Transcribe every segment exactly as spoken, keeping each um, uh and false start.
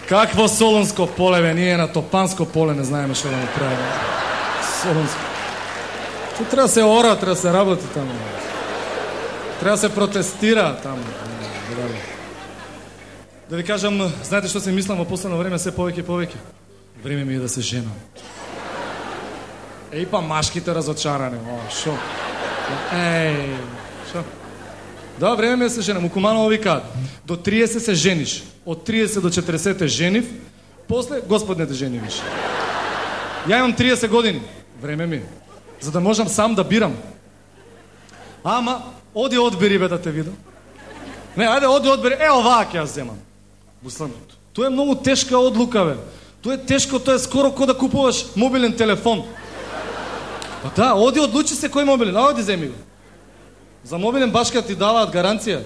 Какво Солунско поле, бе? Ние на Топанско поле не знаем што да му правим. Солунско. Тут трябва да се ора, трябва да се работи там. Трябва да се протестира там. Да ви кажам, знаете што си мислам во последно време все повеќе и повеќе? Време ми е да се женам. Ей, па машките разочарани. О, шо? Ей, шо? Да, време ми е да се женам. У Куманово викаат, до триесет се жениш. Од триесет до четиресет е женив, после Господ не те жени више. Ја имам триесет години. Време ми е. За да можам сам да бирам. Ама, оди одбери, бе, да те видам. Не, ајде, оди одбери. Е, оваа ќе ја земам. Буслам, тоа е многу тешка одлука, бе. Тоа е тешко, тоа е скоро ко да купуваш мобилен телефон. Па да, оди одлучи се кој мобилен, а оди земи го. За мобилен башка ти даваат гаранција.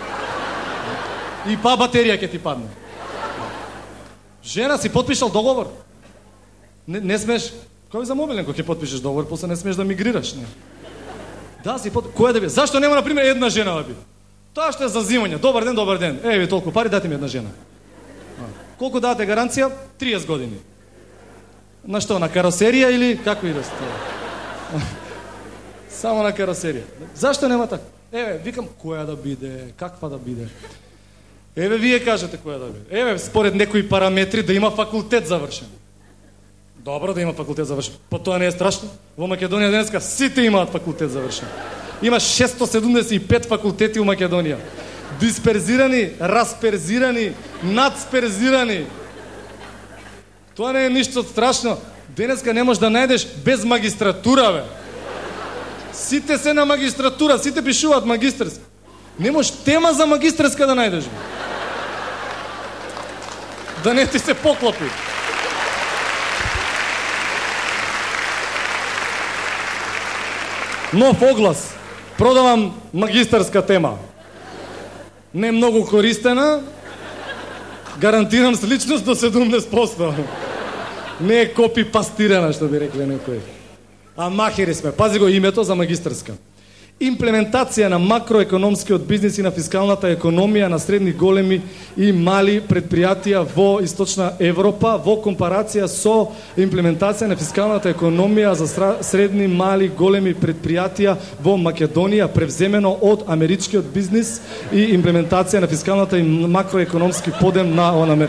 И па батерија ќе ти падне. Жена, си потпишал договор. Не, не смеш. Кој за мобилен кој ќе потпишеш договор, после не смеш да мигрираш, не. Да, си под... Која да би? Зашто нема, например, една жена да би? Тоа што е за зимање. Добар ден, добар ден. Еј, ви толку пари, дайте ми една жена. А. Колку дадете гаранција? триесет години. На што, на каросерија или како иде тоа? Само на каросерија. Зашто нема така? Еве, викам, која да биде, каква да биде? Еве, вие кажете која да биде. Еве, според некои параметри да има факултет завршен. Добро да има факултет завршен. Па тоа не е страшно. Во Македонија денеска сите имаат факултет завршен. Има шестстотин седумдесет и пет факултети у Македонија. Дисперзирани, расперзирани, надсперзирани. Тоа не е ништо страшно. Денеска не можеш да најдеш без магистратура, бе. Сите се на магистратура, сите пишуваат магистарска. Не можеш тема за магистарска да најдеш, бе. Да не ти се поклопи. Нов оглас. Продавам магистарска тема. Не многу користена. Гарантирам сличност до седумдесет проценти. Не е копи-пастирана, што би рекле некој. А махери сме. Пази го името за магистарска. Имплементација на макроекономскиот бизнис и на фискалната економија на средни, големи и мали предпријатија во Источна Европа во компарација со имплементација на фискалната економија за средни, мали, големи предпријатија во Македонија превземено од америчкиот бизнис и имплементација на фискалната и макроекономски подем на ОНАМЕР.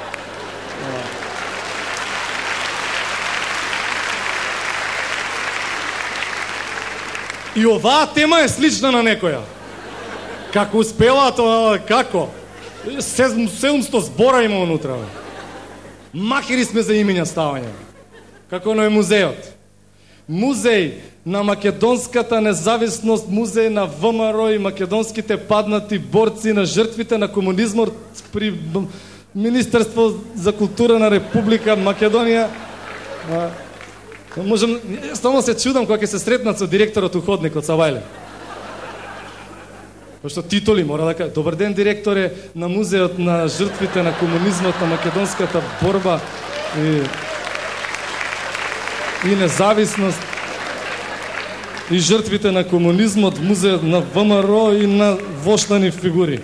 И оваа тема е слична на некоја. Како успеваат, како? седумстотини збора има внутра. Махери сме за имења ставање. Како на музејот. Музеј на македонската независност, музеј на ВМРО и македонските паднати борци на жртвите на комунизмот при Министерство за култура на Република Македонија. Можем, стално се чудам кога ќе се сретнат со директорот уходникот Савајле. Пошто титули мора да кажа. Добар ден, директоре на музеот на жртвите на комунизмот, на македонската борба и, и независност и жртвите на комунизмот, музеот на ВМРО и на воштани фигури.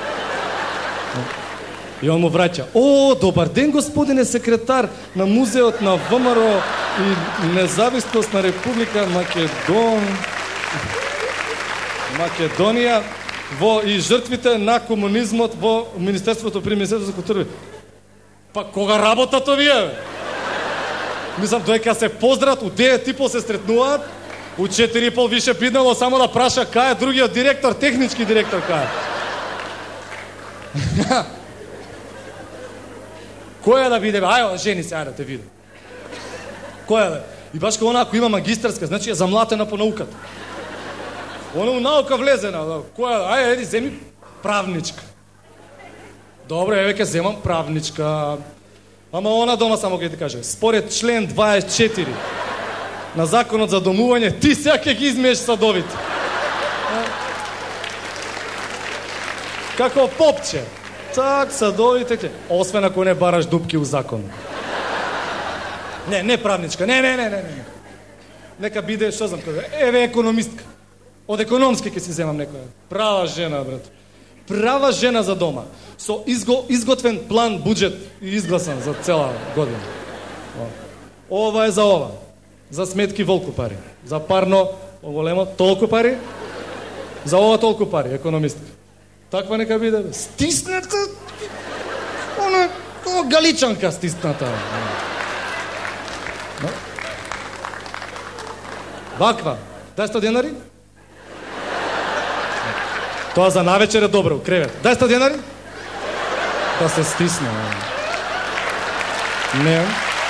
И он му враќа. О, добар ден, господине секретар на музеот на ВМРО и независност на Република Македон... Македонија во и жртвите на комунизмот во Министерството при Министерството за култура. Па кога работат овие? Мислам, доека се поздрат, у девет и пол се сретнуваат, у четири и пол више биднало само да праша кај е другиот директор, технички директор кај. Која да биде? Ајо, жени се, ајде да те видам. Која да? И баш кога она, ако има магистарска, значи е замлатена по науката. Она у наука влезена. Која да? Ајде, еди, земи правничка. Добре, еве ќе земам правничка. Ама она дома само ќе ти каже. Според член дваесет и четири на Законот за домување, ти сега ќе ги измиеш садовите. Како попче. Так, садовите ќе. Освен ако не бараш дупки у закон. Не, не правничка. Не, не, не, не, не. Нека биде, што знам, еве економистка. Од економски ќе си земам некоја. Права жена, брат. Права жена за дома. Со изго, изготвен план, буџет и изгласан за цела година. Ова е за ова. За сметки волку пари. За парно, оголемо, толку пари. За ова толку пари, економистка. Таква нека биде, бе. Стисната, она, како галичанка стисната. No? Ваква. Дај сто денари? Тоа за навечер е добро, кревет. Дај сто денари? Да се стисне. Не.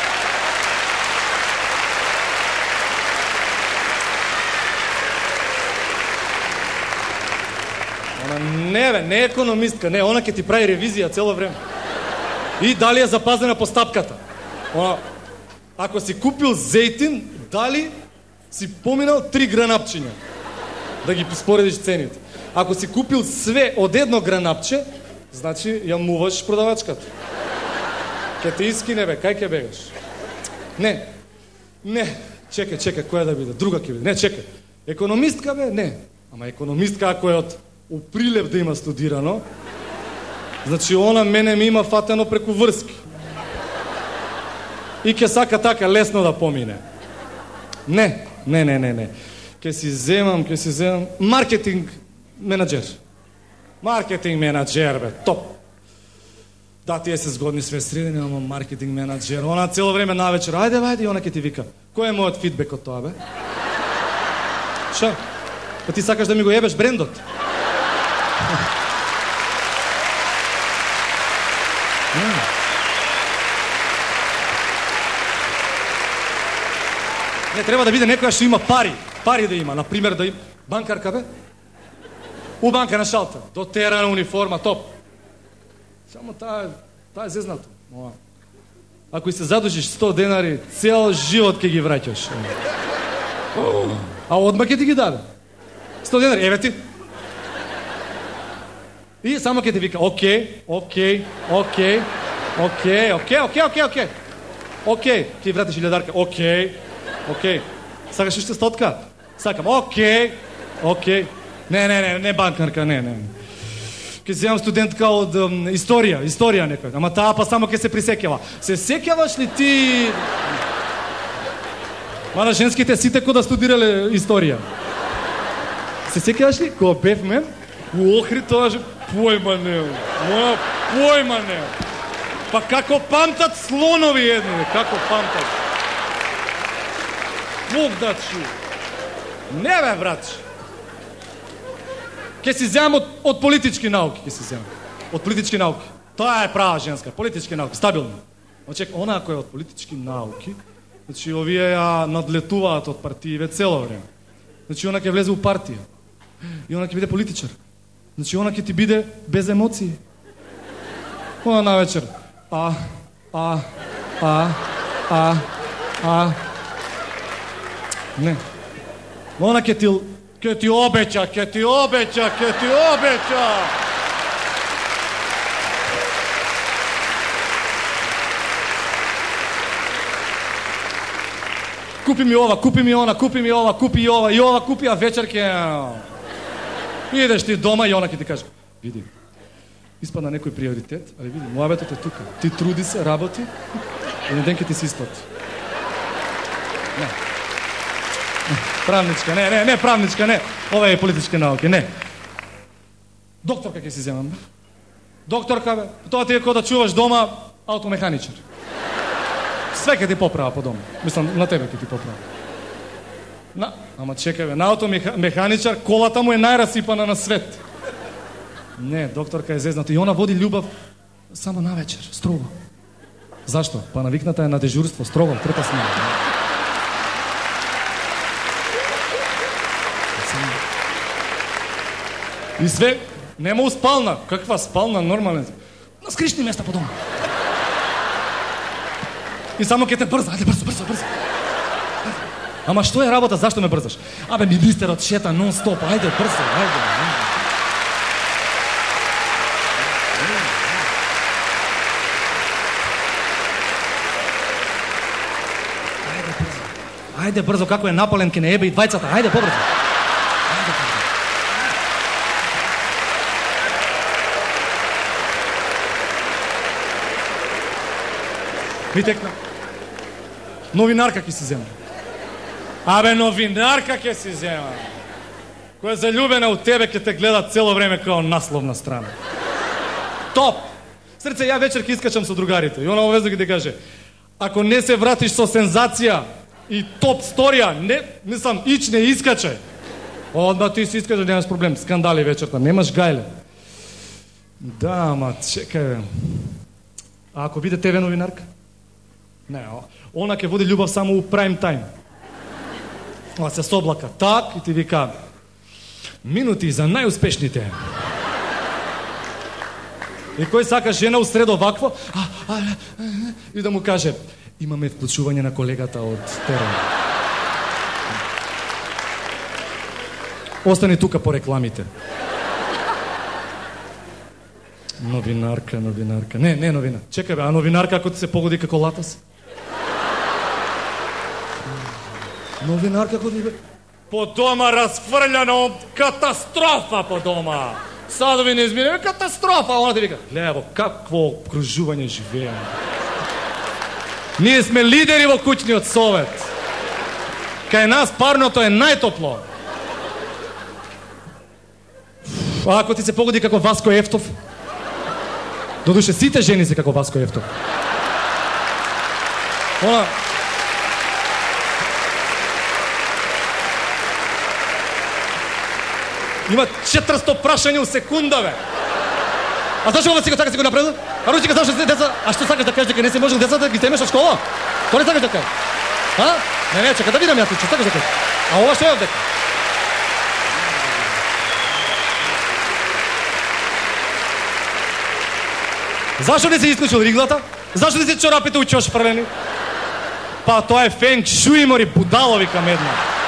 Она не бе, не е економистка, не, она ќе ти прави ревизија цело време. И дали е запазена по стапката. Она, ако си купил зејтин, дали си поминал три гранапчиња. Да ги споредиш цените. Ако си купил све од едно гранапче, значи ја муваш продавачката. Ке те искине, бе, кај ке бегаш? Не, не, чекай, чекай, која да биде? Друга ќе биде. Не, чекай. Економистка, бе? Не. Ама економистка, ако е од Оприлеп да има студирано, значи она мене ми има фатено преку врски. И ке сака така лесно да помине. Не, не, не, не, не. Ке си земам, ке си земам маркетинг менаджер. Маркетинг менаджер, бе, топ. Да, тие се згодни све средини, ама маркетинг менаджер. Она цело време навечер, ајде, ајде, и она ке ти вика. Кој е мојот фидбек од тоа, бе? Ша? Па ти сакаш да ми го ебеш брендот? Не, треба да биде некоја што има пари. Пари да има, например да има банкарка, бе? У банка на шалта, дотерана униформа, топ. Само таа, таа е зезнато. Ова. Ако и се задушиш сто денари, цел живот ќе ги враќаш. А одма ќе ти ги даде. сто денари, еве ти. И само ќе ти вика, окей, окей, окей, окей, окей, окей, окей, окей. Окей, ќе вратиш илјадарка, окей, окей. Сакаш уште стотка? Сакам, окей, окей. Не, не, не, не банкарка, не, не. Ке си имам студентка од ем, историја, историја некој. Ама таа па само ке се присеќава. Се сеќаваш ли ти... Мана женските сите кој да студирале историја. Се сеќаваш ли? Кога бевме, у Охрид тоа же... Појма не, моја појма не. Па како памтат слонови едни, како памтат. Бог да чу. Не бе, брат. Ке си земам од, од политички науки, ке си земам. Од политички науки. Тоа е права женска, политички науки, стабилно. Очек, она ако е од политички науки, значи овие ја надлетуваат од партииве цело време. Значи она ќе влезе у партија. И она ќе биде политичар. Значи она ќе ти биде без емоции. Она на вечер. А, а, а, а, а. Не. Она ќе ти ќе ти обеќа, ќе ти обеќа, ќе ти обеќа. Купи ми ова, купи ми она, купи ми ова, купи и ова, и ова купи, а вечер ќе... Идеш ти дома и она ќе ти каже, види, испадна некој приоритет, али види, муабетот е тука. Ти труди се, работи, еден ден ќе ти се исплати. Не. Правничка, не, не, не правничка, не. Ова е политички науки, не. Докторка ќе си земам, бе. Докторка, бе. Тоа ти е кога да чуваш дома автомеханичар. Све ќе ти поправа по дома. Мислам, на тебе ќе ти поправа. На, ама чекай, бе, на автомеханичар колата му е најрасипана на свет. Не, докторка е зезната и она води љубав само на вечер, строго. Зашто? Па навикната е на дежурство, строго, трета смена. И све, нема спална. Каква спална, нормален. На скришни места по дома. И само ке те брза, ајде брзо, брзо, брзо. Ама што е работа, зашто ме брзаш? Абе, министерот шета нон-стоп, ајде брзо, ајде. Ајде брзо. Ајде брзо, како е напален ке не ебе и двајцата, ајде побрзо. Ајде побрзо. ми текна. Новинарка ќе си зема. Абе, новинарка ќе си зема. Која е заљубена у тебе, ќе те гледа цело време као насловна страна. Топ! Срце, ја вечер ќе искачам со другарите. И она обвезно ќе ти каже, ако не се вратиш со сензација и топ сторија, не, мислам, ич не искачај. Одма ти си искачај, немаш проблем. Скандали вечерта, немаш гајле. Да, ама, чекај, бе. А ако биде тебе новинарка? Не, она ќе води љубов само у прайм тајм. Ова се соблака так и ти вика минути за најуспешните. И кој сака жена у средо вакво, а, а, а, и да му каже, имаме вклучување на колегата од терен. Остани тука по рекламите. Новинарка, новинарка. Не, не новина. Чекај бе, а новинарка ако ти се погоди како латас? Новинарка како ти бе? По дома разфрљано, катастрофа по дома. Садови не измине, катастрофа. Она ти вика, гледа, какво окружување живееме. Ние сме лидери во куќниот совет. Кај нас парното е најтопло. А ако ти се погоди како Васко Ефтов? Додуше, сите жени се како Васко Ефтов. Она... Има четиристо прашања у секунда, бе. А зашто ова сега така си го направил? А ручика, зашто се деца... А што сакаш да кажеш дека не се можел децата да ги земеш од школа? Тоа не сакаш да кажеш? А? Не, не, чека да видам ја ти, што сакаш да кажеш? А ова што е овдека? Зашто не си исклучил риглата? Зашто не си чорапите у чош фрлени? Па тоа е фенг шуи, мори, будалови кам една.